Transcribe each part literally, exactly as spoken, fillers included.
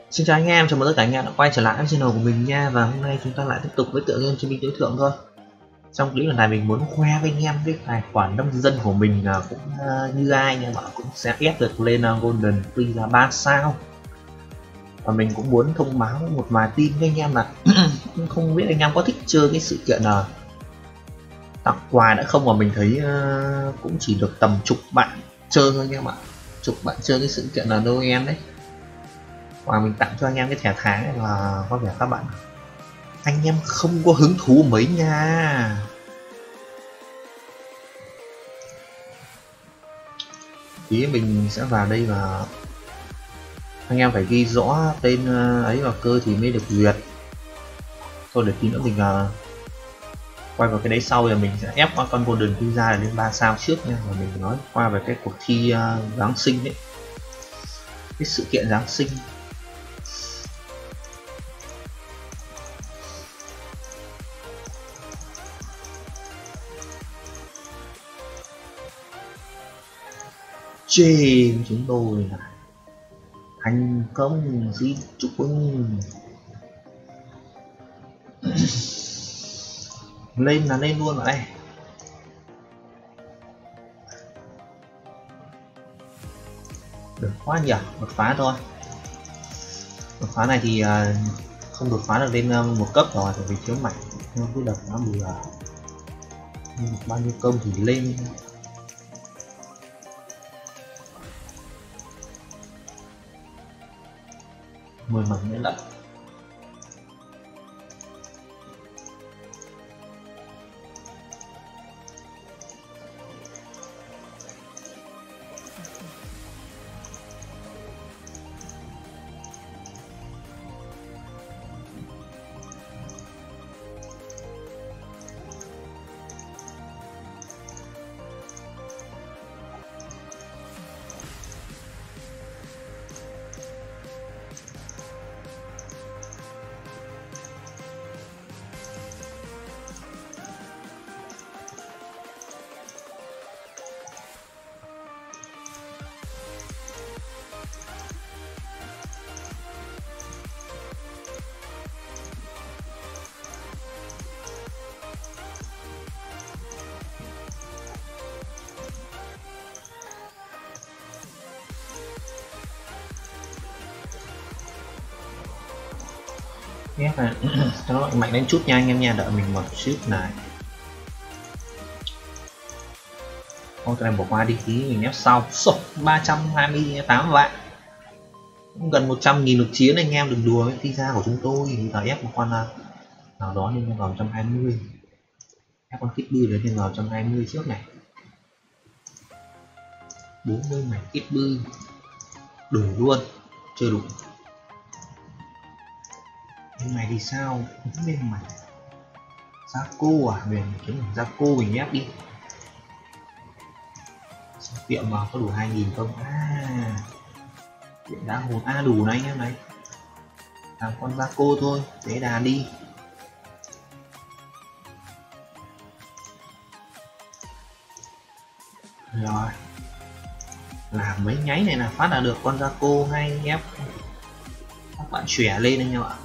Xin chào anh em, chào mừng tất cả anh em đã quay trở lại với channel của mình nha. Và hôm nay chúng ta lại tiếp tục với tựa game chiến binh tối thượng thôi. Trong clip lần này mình muốn khoe với anh em cái tài khoản nông dân của mình là cũng uh, như ai anh em ạ, cũng sẽ ép được lên uh, Golden Free là ba sao. Và mình cũng muốn thông báo một vài tin với anh em là không biết anh em có thích chơi cái sự kiện là tặng quà đã không, mà mình thấy uh, cũng chỉ được tầm chục bạn chơi thôi anh em ạ. Chục bạn chơi cái sự kiện là Noel đấy. Và mình tặng cho anh em cái thẻ tháng này là có vẻ các bạn anh em không có hứng thú mấy nha. Tí mình sẽ vào đây và anh em phải ghi rõ tên ấy vào cơ thì mới được duyệt. Thôi để tí nữa mình uh, quay vào cái đấy sau, rồi mình sẽ ép qua con Golden Pizza lên ba sao trước nha. Và mình nói qua về cái cuộc thi uh, Giáng sinh đấy, cái sự kiện Giáng sinh. Trên chúng tôi là thành công, xin chúc mừng. Lên là lên luôn rồi đây. Được quá nhỉ, đột phá thôi. Đột phá này thì uh, không đột phá được lên uh, một cấp rồi, tại vì thiếu mạnh. Nhưng cái đợt nó bị uh, bao nhiêu công thì lên. Mười mảnh nữa lận. Ép này cho nó mạnh lên chút nha anh em nha, đợi mình một chút này. Ô, cái này bỏ qua đi, tí mình ép sau. Sổ ba trăm hai mươi tám vạn, gần một trăm nghìn một chiến anh em, đừng đùa với pizza của chúng tôi. Bây giờ ép một con nào đó lên vào một trăm hai mươi, ép con kit bư đến lên vào một trăm hai mươi trước này. Bốn mươi mảnh kit bư đủ luôn, chưa đủ. Cái này thì sao cũng lên mà giá cô à, mình kiếm giá cô mình ép đi. Tiệm mà có đủ hai nghìn không? À, tiệm đã hồn a à, đủ này anh em này, làm con giá cô thôi, thế đà đi. Rồi làm mấy nháy này là phát là được con giá cô hay ép các bạn xòe lên anh em ạ.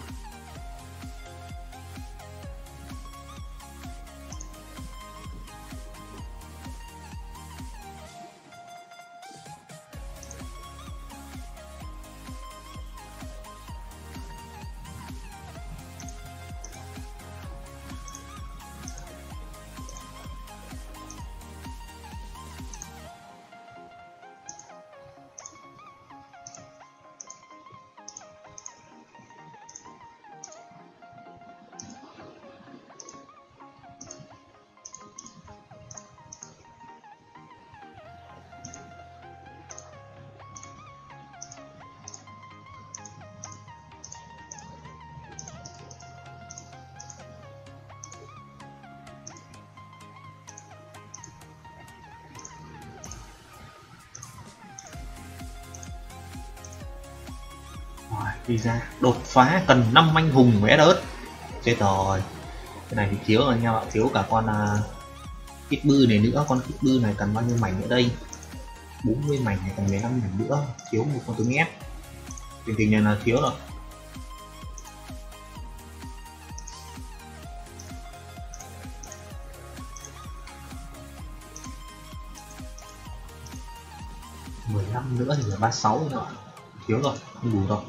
Đi ra đột phá cần năm anh hùng với ớt, chết rồi. Cái này thì thiếu rồi nha bạn, thiếu cả con uh, kit bư này nữa. Con kit bư này cần bao nhiêu mảnh nữa đây? bốn mươi mảnh này, cần mười lăm mảnh nữa, thiếu một con tướng ép. Tình tình này là thiếu rồi. nữa thì là ba mươi sáu rồi các bạn, thiếu rồi, không đủ rồi.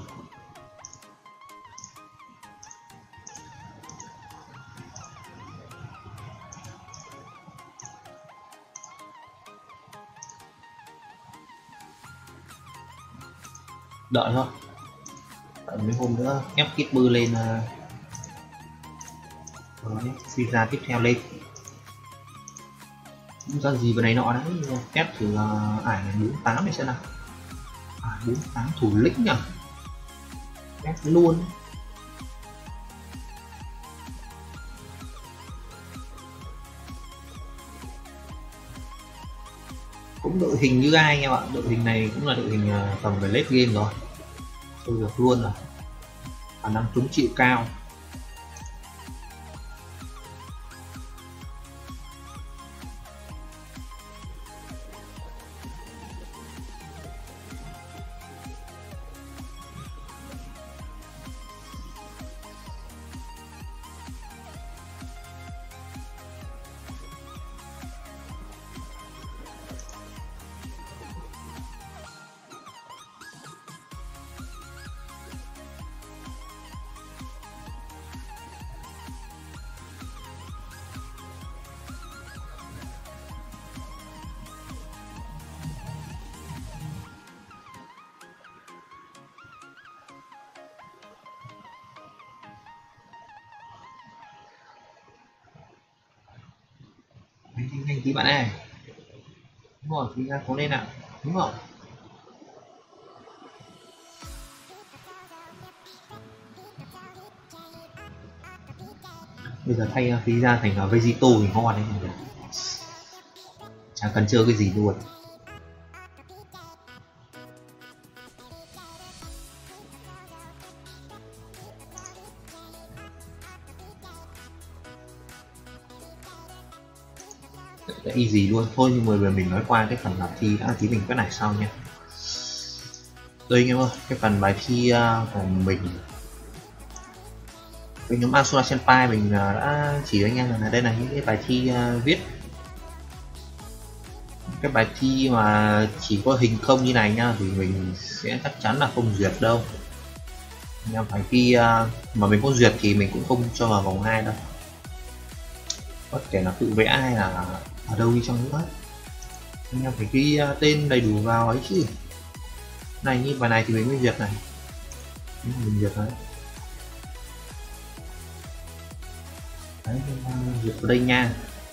Đợi thôi, đợi mấy hôm nữa ép Keeper lên, uh, suy ra tiếp theo lên không ra gì vào này nọ đấy. Test thử uh, ải bốn mươi tám này xem nào. À, bốn mươi tám thủ lĩnh nhỉ, test luôn. Cũng đội hình như ai em ạ, đội hình này cũng là đội hình uh, tầm về late game rồi, chơi được luôn rồi, khả năng chống chịu cao. Nhanh nhanh tí bạn ơi, đúng rồi, thì ra cố lên nào, đúng rồi. Bây giờ thay phí ra thành Vegito thì ngon đấy, chẳng cần chơi cái gì luôn. Easy luôn thôi. Nhưng mà mình nói qua cái phần làm thi đã, tí mình cái này sau nha. Đây anh em ơi, cái phần bài thi của mình với nhóm Asuna Senpai mình đã chỉ cho anh em là đây là những cái bài thi viết, cái bài thi mà chỉ có hình không như này nha thì mình sẽ chắc chắn là không duyệt đâu anh em. Phải thi mà mình có duyệt thì mình cũng không cho vào vòng hai đâu, bất kể là tự vẽ hay là ở đâu đi chăng nữa anh em phải ghi tên đầy đủ vào ấy chứ. Này như bài này thì mình mới duyệt này, mình duyệt đấy, đấy duyệt vào đây nha.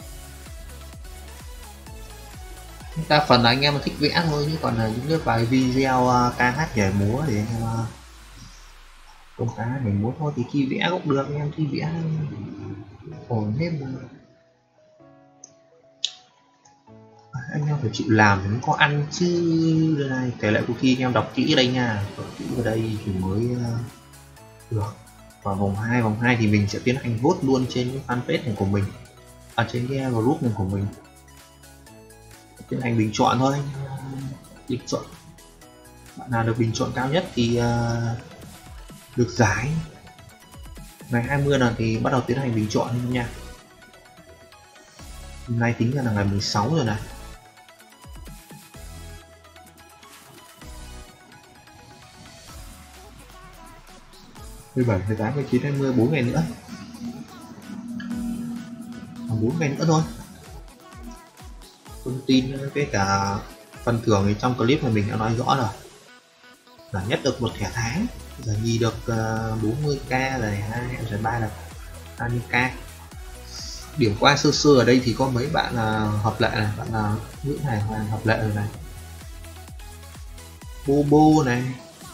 Đa phần là anh em thích vẽ thôi, chứ còn là những cái bài video ca hát nhảy múa thì anh em công cá nhảy múa thôi thì khi vẽ cũng được, anh em thi vẽ ổn hết mà. Anh em phải chịu làm thì mới có ăn chứ. Đây này, kể lại cuộc thi anh em đọc kỹ đây nha, đọc kỹ vào đây thì mới được. Và vòng hai, vòng hai thì mình sẽ tiến hành vote luôn trên cái fanpage này của mình, ở à, trên cái group này của mình, tiến hành bình chọn thôi. Bình chọn bạn nào được bình chọn cao nhất thì uh, được giải. Ngày hai mươi là thì bắt đầu tiến hành bình chọn nha. Hôm nay tính ra là ngày mười sáu rồi này. mười bảy, mười tám, mười chín, hai mươi, bốn ngày nữa. Còn bốn ngày nữa thôi. Thông tin với cả phần thưởng thì trong clip này mình đã nói rõ rồi. Là nhất được một thẻ tháng, giải nhì được uh, bốn mươi k, giải hai, giải ba là hai mươi k. Điểm qua sơ sơ ở đây thì có mấy bạn là hợp lệ này, bạn là Nguyễn Hải Hoàng hợp lệ rồi này, Bobo này,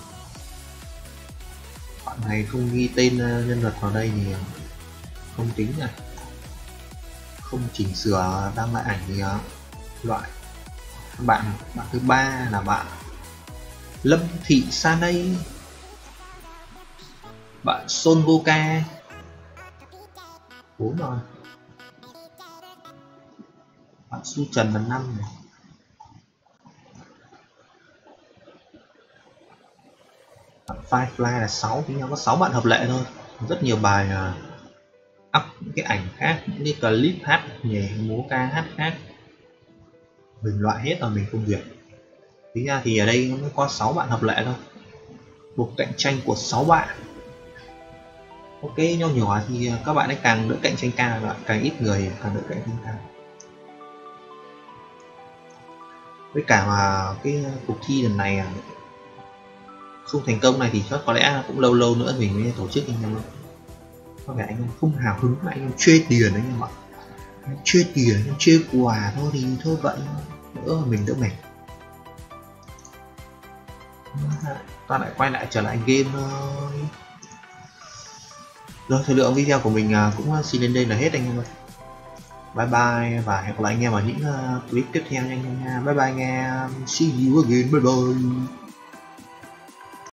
bạn này không ghi tên nhân vật vào đây thì không tính này, không chỉnh sửa đăng lại ảnh thì loại. Bạn bạn thứ ba là bạn Lâm Thị Sanay, bạn Son Voca bốn rồi, bạn Su Trần là năm này, bạn Firefly là sáu. thì nhau có sáu bạn hợp lệ thôi. Rất nhiều bài uh, up những cái ảnh khác, những cái clip hát nhảy múa ca hát khác mình loại hết rồi, mình không duyệt. Tính ra thì ở đây nó mới có sáu bạn hợp lệ thôi, cuộc cạnh tranh của sáu bạn. Ok, nho nhỏ thì các bạn ấy càng đỡ cạnh tranh cao, bạn càng ít người càng đỡ cạnh tranh cao. Với cả mà cái cuộc thi lần này không thành công này thì chắc có lẽ cũng lâu lâu nữa mình mới tổ chức anh em. Có vẻ anh em không hào hứng mà anh em chê tiền anh em ạ. Chê tiền, anh em chê quà thôi thì thôi vậy, nữa mình đỡ mệt. Ta lại quay lại trở lại game thôi. Rồi, thời lượng video của mình cũng xin đến đây là hết anh em ơi. Bye bye và hẹn gặp lại anh em ở những clip tiếp theo nha anh em nha. Bye bye anh em. See you again. Bye bye.